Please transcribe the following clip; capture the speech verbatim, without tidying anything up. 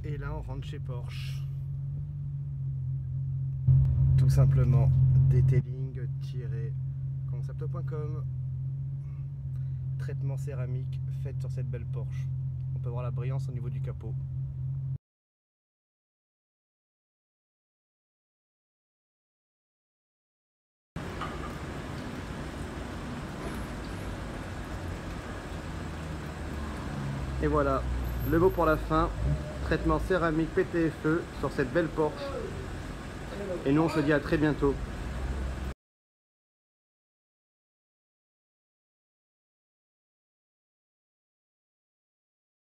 Et là on rentre chez Porsche. Tout simplement detailing-concept point com. Traitement céramique fait sur cette belle Porsche. On peut voir la brillance au niveau du capot. Et voilà, le mot pour la fin, traitement céramique P T F E sur cette belle Porsche. Et nous on se dit à très bientôt.